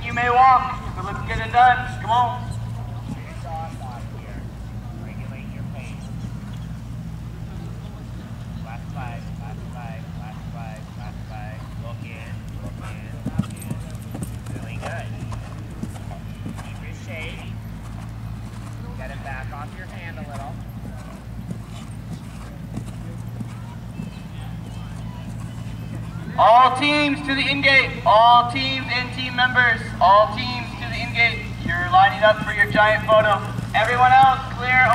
you may walk, but let's get it done. Come on. Regulate your pace. Last five. Look in. Really good. Keep your shape. Get it back off your hand a little. All teams to the in-gate. All teams and team members. All teams to the in-gate. You're lining up for your giant photo. Everyone else, clear.